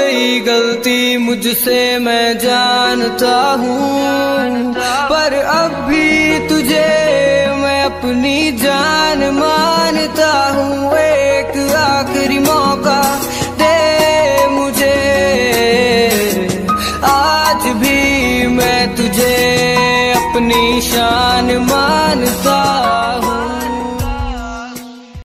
गई गलती मुझसे मैं जानता हूँ, पर अब भी तुझे मैं अपनी जान मानता हूँ। एक आखिरी मौका दे मुझे, आज भी मैं तुझे अपनी शान मानता